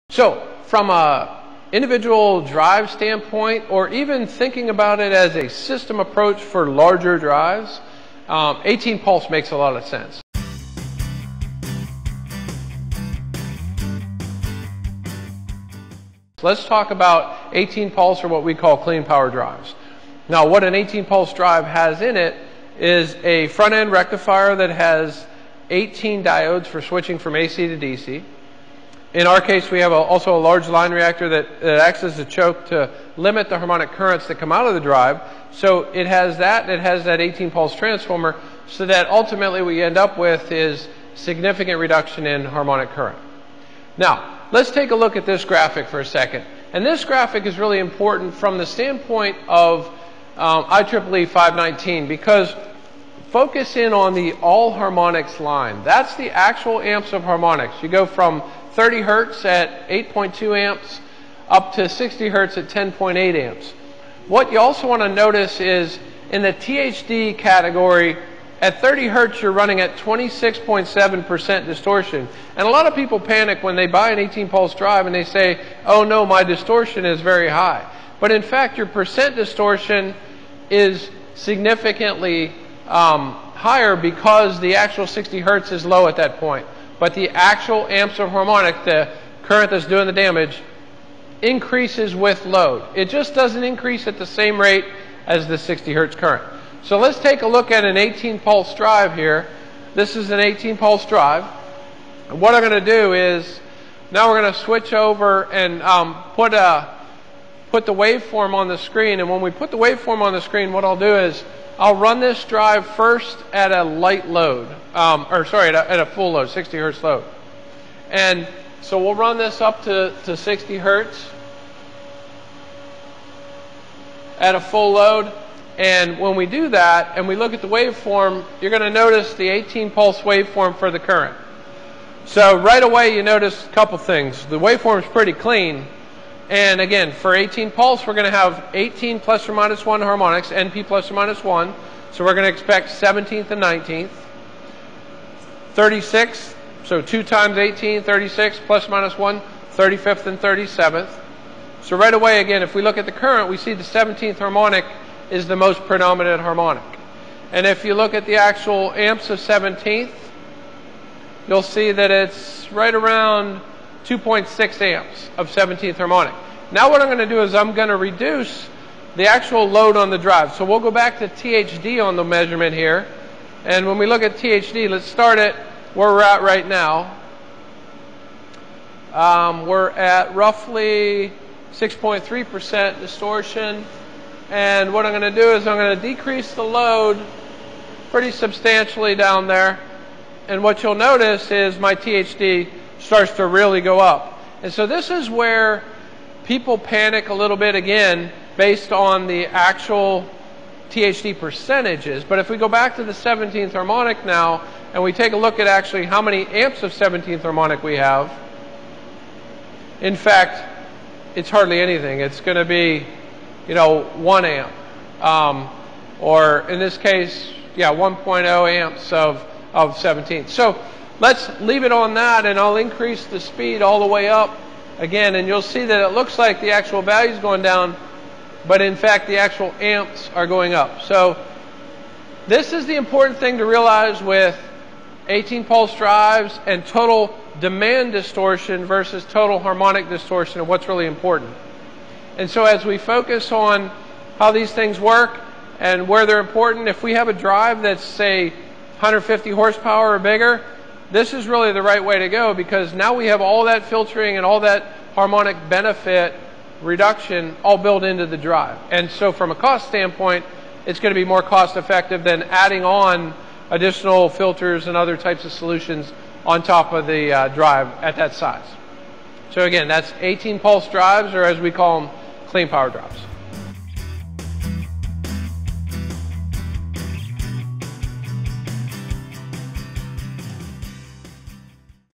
So from a individual drive standpoint, or even thinking about it as a system approach for larger drives, 18 pulse makes a lot of sense. Let's talk about 18 pulse, or what we call clean power drives. Now, what an 18 pulse drive has in it is a front end rectifier that has 18 diodes for switching from AC to DC. In our case, we have also a large line reactor that acts as a choke to limit the harmonic currents that come out of the drive. So it has that, and it has that 18 pulse transformer, so that ultimately what you end up with is significant reduction in harmonic current. Now, let's take a look at this graphic for a second. And this graphic is really important from the standpoint of IEEE 519, because focus in on the all harmonics line. That's the actual amps of harmonics. You go from 30 hertz at 8.2 amps up to 60 hertz at 10.8 amps. What you also want to notice is in the THD category, at 30 hertz you're running at 26.7% distortion. And a lot of people panic when they buy an 18 pulse drive and they say, oh no, my distortion is very high. But in fact, your percent distortion is significantly higher, because the actual 60 hertz is low at that point. But the actual amps of harmonic, the current that's doing the damage, increases with load. It just doesn't increase at the same rate as the 60 hertz current. So let's take a look at an 18 pulse drive here. This is an 18 pulse drive. And what I'm going to do is, now we're going to switch over and put the waveform on the screen. And when we put the waveform on the screen, what I'll do is I'll run this drive first at a light load, at a full load, 60 hertz load. And so we'll run this up to 60 hertz at a full load. And when we do that and we look at the waveform, you're going to notice the 18 pulse waveform for the current. So right away you notice a couple things. The waveform is pretty clean. And again, for 18 pulse, we're going to have 18 plus or minus 1 harmonics, NP plus or minus 1. So we're going to expect 17th and 19th. 36, so 2 times 18, 36 plus or minus 1, 35th and 37th. So right away, again, if we look at the current, we see the 17th harmonic is the most predominant harmonic. And if you look at the actual amps of 17th, you'll see that it's right around 2.6 amps of 17th harmonic. Now what I'm going to do is I'm going to reduce the actual load on the drive. So we'll go back to THD on the measurement here. And when we look at THD, let's start at where we're at right now. We're at roughly 6.3% distortion. And what I'm going to do is I'm going to decrease the load pretty substantially down there. And what you'll notice is my THD starts to really go up. And so this is where people panic a little bit again based on the actual THD percentages. But if we go back to the 17th harmonic now and we take a look at actually how many amps of 17th harmonic we have, in fact, it's hardly anything. It's going to be, 1 amp. Or in this case, 1.0 amps of 17th. So let's leave it on that, and I'll increase the speed all the way up again, and you'll see that it looks like the actual value is going down, but in fact the actual amps are going up. So this is the important thing to realize with 18 pulse drives and total demand distortion versus total harmonic distortion, and what's really important. And so as we focus on how these things work and where they're important, if we have a drive that's, say, 150 horsepower or bigger, this is really the right way to go, because now we have all that filtering and all that harmonic benefit reduction all built into the drive. And so from a cost standpoint, it's going to be more cost effective than adding on additional filters and other types of solutions on top of the drive at that size. So again, that's 18 pulse drives, or as we call them, clean power drives.